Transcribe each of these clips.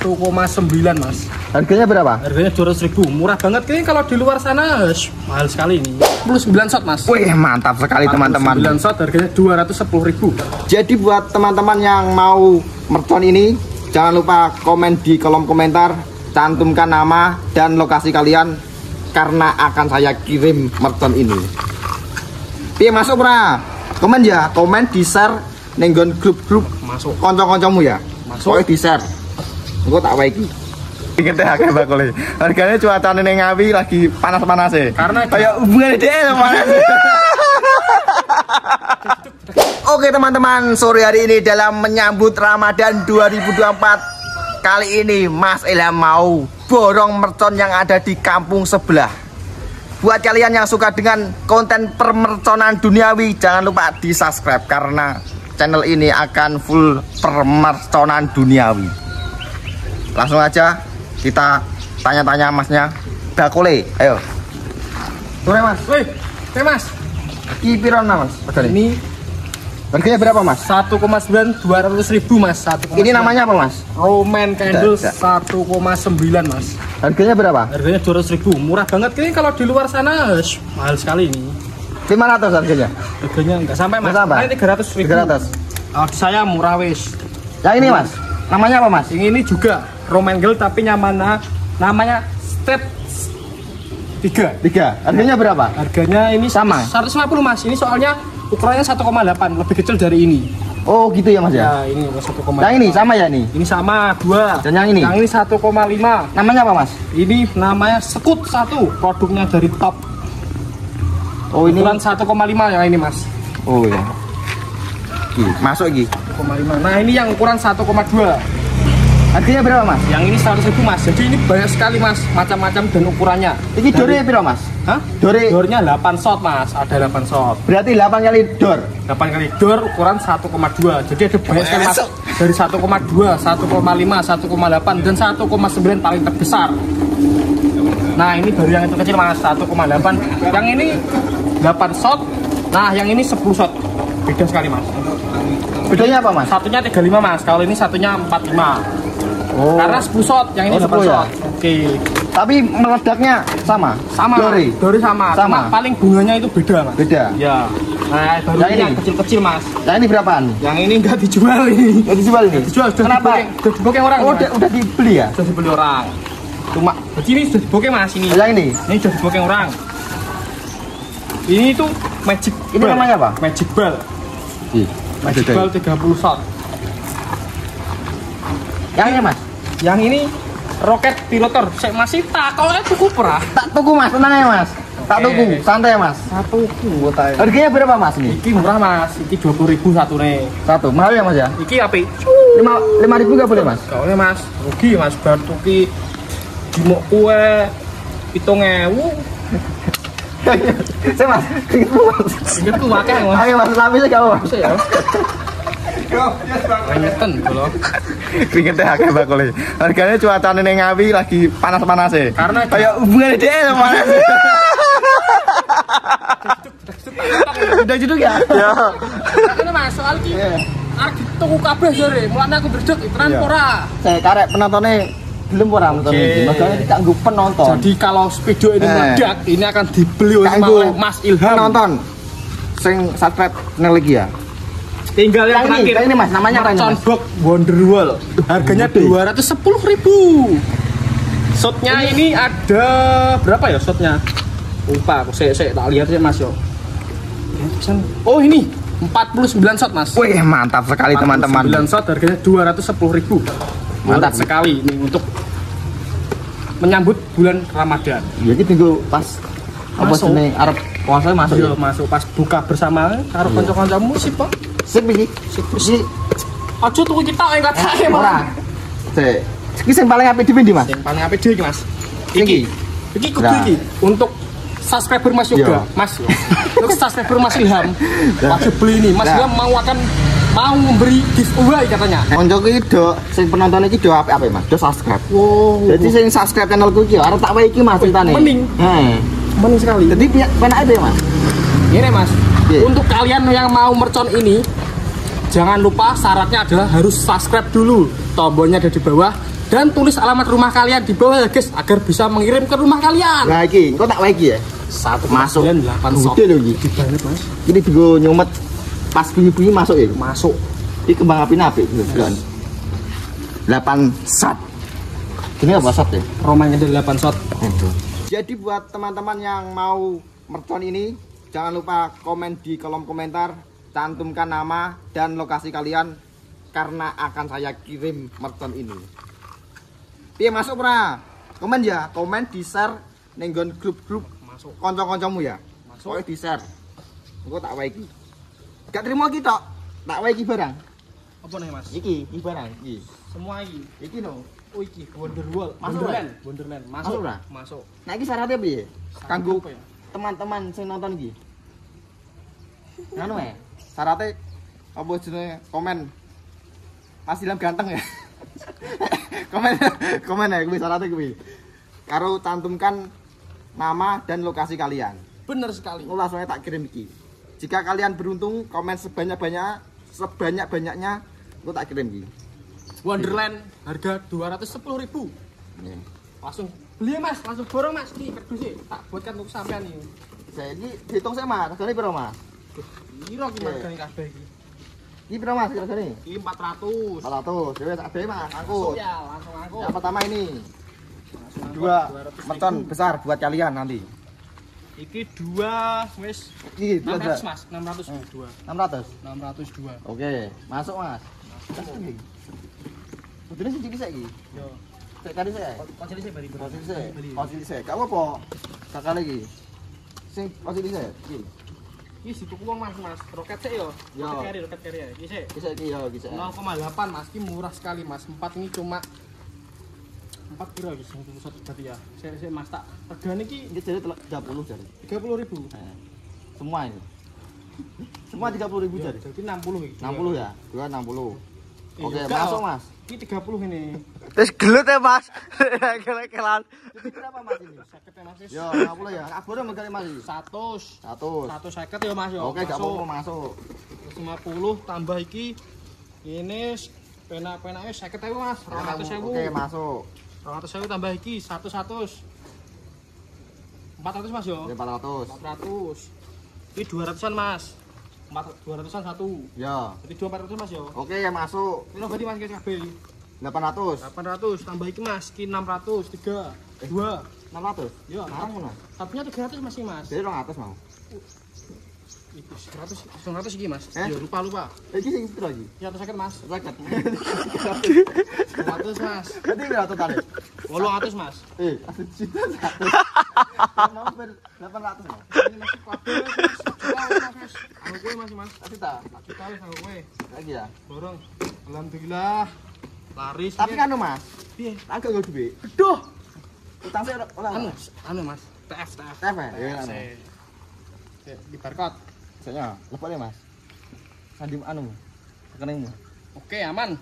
1,9 Mas. Harganya berapa? Harganya 200.000. Murah banget ini, kalau di luar sana mahal sekali ini. 49 shot Mas. Wih, mantap sekali teman-teman. 49 shot harganya 210.000. Jadi buat teman-teman yang mau mercon ini, jangan lupa komen di kolom komentar, cantumkan nama dan lokasi kalian karena akan saya kirim mercon ini. Piye masuk pra? Komen ya, komen di share nenggon grup-grup Masuk. konco-koncomu ya. Masuk. Pokoknya di share. Engko tak wae iki. Inget akeh bakule. Harganya cuaca ning Ngawi lagi panas-panas e. Karena kayak hubungan dhek panas. Oke teman-teman, sore hari ini dalam menyambut Ramadan 2024, kali ini Mas Ilham mau borong mercon yang ada di kampung sebelah. Buat kalian yang suka dengan konten permerconan duniawi, jangan lupa di subscribe karena channel ini akan full permerconan duniawi. Langsung aja kita tanya-tanya masnya. Bakule, ayo. Sore Mas. Wih, Mas. Iki piro Mas? Ini harganya berapa Mas? 1,9 200.000 Mas. 1,9. Ini namanya apa Mas? Roman Candle Enggak. 1,9 Mas. Harganya berapa? Harganya 200.000. Murah banget ini, kalau di luar sana mahal sekali ini. 500 harganya. Harganya enggak sampai Mas. Enggak sampai? Ini 300.000. 300. Oh, saya murah wis. Yang ini Mas, namanya apa Mas? Yang ini juga Roman Candle tapi namanya Step 3. Harganya berapa? Harganya ini Sama? 150 Mas. Ini soalnya ukurannya 1,8, lebih kecil dari ini. Oh gitu ya Mas ya? Ya, ini 1,8. Yang ini sama ya nih? Ini sama 2. Dan yang ini? Yang ini 1,5. Namanya apa Mas? Ini namanya Sekut 1, produknya dari Top. Oh ini? Ukuran 1,5 yang ini Mas. Oh ya. Gini, masuk gini. 1,5. Nah ini yang ukuran 1,2. Harganya berapa Mas? Yang ini 100.000 Mas. Jadi ini banyak sekali Mas, macam-macam dan ukurannya. Ini dore berapa Mas? Hah? Dornya 8 shot Mas, ada 8 shot. Berarti 8 kali dor. 8 kali dor ukuran 1,2. Jadi ada banyak sekali Mas. Dari 1,2, 1,5, 1,8 dan 1,9 paling terbesar. Nah, ini baru yang itu kecil Mas, 1,8. Yang ini 8 shot. Nah, yang ini 10 shot. Beda sekali Mas. Bedanya apa Mas? Satunya 35 Mas, kalau ini satunya 45. Oh. Karena 10 shot, yang ini 10 10 shot. ya? Oke. Tapi meledaknya sama? Sama. Dori sama. Sama. Cuma paling bunganya itu beda Mas. Beda? Ya. Nah, baru Yang ini ini? yang kecil-kecil Mas. Yang ini berapaan? Yang ini enggak dijual ini. Yang dijual ini? Dijual, sudah Kenapa? dibokeh orang. Oh, Mas. udah dibeli ya? Sudah dibeli orang. Cuma begini sudah dibokeh Mas ini. Yang ini? Ini sudah dibokeh orang. Ini tuh magic. Ini ball. namanya apa? Magic ball. Magic ball 30 shot. Yang ini Mas? Yang ini roket piloter. Saya masih takolnya tuku pernah. Tak tuku Mas, tenang ya Mas. Tak Oke. tuku, santai Mas. Satu kuota. Harganya berapa Mas ini? Iki murah Mas. Iki 20.000 satu nih. Satu, mahal ya Mas ya? Iki api. 5.000 nggak boleh Mas? Kau Mas. Rugi Mas. Bar tuki dimok kue 7.000. Saya Mas, keringetmu Mas. Ingetku akeh Mas. Ayo Mas, lapisnya gak apa Mas? Ya. Ngeten lho. Keringetnya akeh bakule. Harganya cuaca ning Ngawi lagi panas-panas e. Karena kayak hubungan dhek panas. Udah judul ya? Ya. Karena Mas soal iki arep dituku kabeh jare. Mulane aku berdek tenan Iya. ora. Saya karek penontonnya belum ora nonton iki. Makanya tidak nggo penonton. Jadi kalau speedo ini meledak, ini akan dibeli oleh Kanggo Mas Ilham. nonton. Sing subscribe channel iki ya. Tinggal yang terakhir. Yang ini Mas, namanya apa ini Mercon Mas? Box Wonderwall. Harganya Gede. 210.000. Shotnya ini ada berapa ya shotnya? Lupa aku. Saya tak lihat ya Mas yo. Oh ini 49 shot Mas. Wih, mantap sekali teman-teman. 49 shot harganya 210.000. Mantap sekali ini untuk menyambut bulan Ramadan. Jadi tunggu pas apa Masuk. jenenge arep puasa masuk Iya, ya. masuk pas buka bersama karo kanca-kancamu sih, Pak. Sip iki. Iki Aja tuku kita yang katae, ora. Mas. Sik. Iki sing paling apik di Mas. Yang paling apik dhewe iki, Mas. Iki. Iki kudu Nah. iki untuk subscriber Mas Yoga, Iya. Mas. Untuk subscriber Mas Ilham. Wajib beli ini. Mas Nah. Ilham mau memberi giveaway katanya. Koncoku iki do sing penonton iki do apik-apik Mas, do subscribe. Wow. Jadi sing subscribe channelku iki arep tak wae iki Mas ceritane. Mending. Heeh. Mending sekali. Jadi penake ya Mas. Ini Mas, Iya. untuk kalian yang mau mercon ini, jangan lupa syaratnya adalah harus subscribe dulu. Tombolnya ada di bawah. dan tulis alamat rumah kalian di bawah ya guys, agar bisa mengirim ke rumah kalian. Nah iki, kok tak lagi ya? Masuk 8 shot. Gede lho iki. Banget mas. Ini digo nyomet pas bunyi-bunyi masuk ya. Masuk. Ini kembang api napi kan. 8 shot. Ini apa shot ya? Romanya ada 8 shot. Jadi buat teman-teman yang mau mercon ini, jangan lupa komen di kolom komentar, cantumkan nama dan lokasi kalian karena akan saya kirim mercon ini. Piye masuk pra? Komen ya, komen di share nenggon grup-grup Masuk. kanca-kancamu ya. Masuk. Pokoknya di share. Engko tak wae iki. Gak terima iki tok. Tak wae iki barang. Apa nih mas? Iki barang iki. Semua ini. Iki no. Oh iki Wonderwall. Masuk, Wonderland. Masuk, Masuk. Ra? Masuk. Nah iki syaratnya piye? Kanggo apa ya? teman-teman sing nonton iki. Anu syaratnya apa jenenge komen. Mas Ilham ganteng ya. komen ya kuwi syaratnya kuwi. Karo cantumkan nama dan lokasi kalian. Bener sekali. Langsung tak kirim iki. Jika kalian beruntung komen sebanyak-banyaknya aku tak kirim iki. Wonderland harga 210.000. Nih. Langsung beli mas, langsung borong mas. Nih kerdus sih, tak buatkan untuk sampean nih. Saya ini hitung saya Mas. Regane piro Mas? Kira ki hargane kabeh iki. Ini piro Mas regane? Iki 400. 400. Dewe sak dhewe Mas, Masuk angkut. ya, langsung angkut. Yang pertama ini Langsung angkut, 2 mercon 200.000. besar buat kalian nanti. Iki 2 wis Iki 600 mas, 602. 600. 602. Oke, masuk Mas. Udine sing bisa iki. Yo. Cek kali saya. Konsili sih bari. Konsili saya. Kamu apa? Kakak lagi. Sing konsili saya. Iki. Iki dituku wong mas, mas. Roket sih yo. Yo. Roket carry ya. Iki sih. Bisa iki ya, bisa. 0,8 mas, ini murah sekali mas. 4 ini cuma 4 piro iki sing pusat berarti ya. Saya mas tak regane iki Ini jadi 30 jadi. 30.000. Semua ini. Semua 30.000 jadi. Jadi 60 iki. 60 ya? 260. Oke, Iya, masuk Mas. Ini 30 ini. Terus gelut ya Mas. Kelan. Ini berapa Mas ini? 50 mas. Yo, 50 ya. Kabur mengali Mas. 100. 100. 150 ya mas yo. Oke, gak apa-apa masuk. 50 tambah iki ini pena-penake 50.000 mas. 200.000. Oke, masuk. 200.000 tambah iki 100. 400 mas yo. Oke, 400. 400. Ini 200-an mas. 200-an satu. Ya. Jadi 200 mas yo. Oke, ya masuk. Ini berarti mas kabeh. 800. 800 tambah iki mas, iki 600 3 2. 600. Yo, Larang ngono. satunya 300 masih mas. Jadi 200 mau. Iki 100 iki mas. Eh? Yo lupa. Iki sing piro iki? Ya sakit mas. Raket. 100 mas. Ganti piro total? 800 mas. Aku cinta 100. Nomor 800 Mas. Ini masih kabeh mas. Coba mas. Aku kowe masih mas. Tapi tak Kita wis aku kowe. lagi ya. Borong. Alhamdulillah. Laris. Tapi kan Mas, piye? agak gak duit. Aduh. Utang saya ora. Anu mas. TF. TF ya? Iya kan. Di barcode. Saya lepas ya Mas. Sandi anu. Rekeningmu. Oke, aman.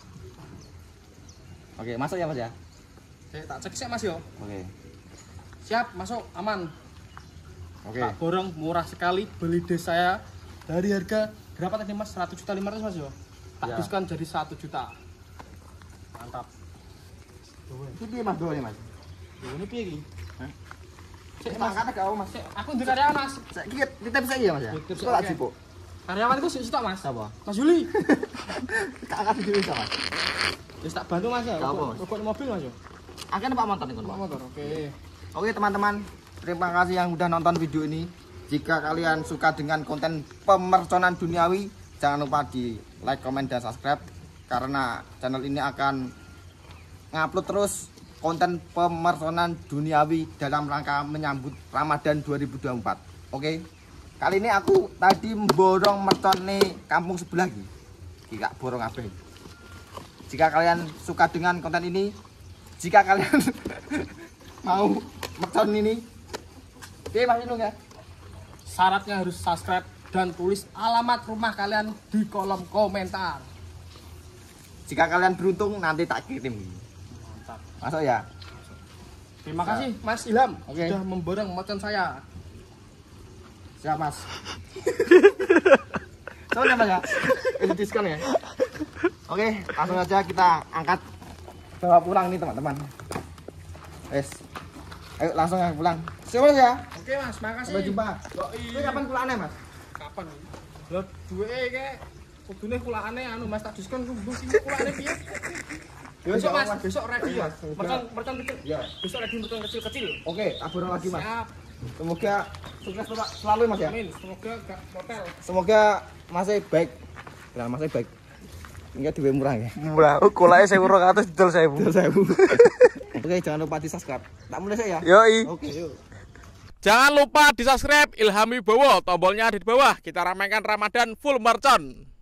Oke, masuk ya Mas ya. Saya tak cek sih mas yo. Oke. Siap, masuk, aman. Oke. Tak borong murah sekali beli des saya dari harga berapa tadi mas? 100.500.000 mas yo. Tak Ya. diskon jadi 1 juta. Mantap. Itu piye Mas doanya Mas? Ini piye iki? Hah? Cek Kita mas, kata kau Mas. aku ndek karyawan mas. Saya kira titip saya ya Mas ya. Titip Kok tak saya. sibuk? Karyawan itu stok mas. Siapa? Mas Juli. Kakak dhewe sama. Wis tak bantu mas ya. Gak apa, Mas. Rokok mobil mas yo. Akan Pak motor nih Pak motor. Oke. Oke teman-teman, terima kasih yang udah nonton video ini. Jika kalian suka dengan konten pemerconan duniawi, jangan lupa di like, komen, dan subscribe. Karena channel ini akan ngupload terus konten pemerconan duniawi dalam rangka menyambut Ramadan 2024. Oke, kali ini aku tadi borong mercon nih kampung sebelah lagi. Gak borong apa. Jika kalian suka dengan konten ini, jika kalian mau mercon ini, oke Mas Inung ya. Syaratnya harus subscribe dan tulis alamat rumah kalian di kolom komentar. Jika kalian beruntung nanti tak kirim. Mantap. Masuk ya. Terima kasih Mas Ilham Oke. sudah memborong mercon saya. Siap Mas. Soalnya Mas ya. Ini diskon ya. Oke, langsung aja kita angkat bawa pulang nih teman-teman. Wes. Ayo langsung ya pulang. Siap ya? Oke Mas, makasih. Sampai jumpa. Ini kapan pulangnya Mas? Kapan? Lho duwe ke kudune kulane anu Mas tak diskon kulane piye? Besok Mas, besok ready ya. Mercon kecil. Ya. Besok ready mercon kecil-kecil. Oke, tak borong lagi Mas. Siap. Semoga sukses Pak selalu Mas ya. Amin. Semoga gak motel. Semoga masih baik. Nah, masih baik. Enggak diwe murah ya. Murah. Kulake 1.200 didol 1.000. Oke, jangan lupa di-subscribe. Tak mulai saya ya. Yoi. Oke, yuk. Jangan lupa di subscribe Ilham Wibowo, tombolnya ada di bawah. Kita ramaikan Ramadan full mercon.